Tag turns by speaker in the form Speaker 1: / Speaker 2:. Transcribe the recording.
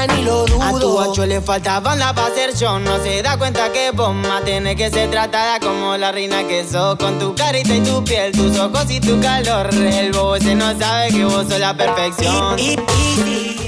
Speaker 1: ni lo dudo.
Speaker 2: A tu guacho le falta banda pa' ser yo. No se da cuenta que vos más tenés que ser tratada como la reina que sos. Con tu carita y tu piel, tus ojos y tu calor. El bobo ese no sabe que vos sos la perfección.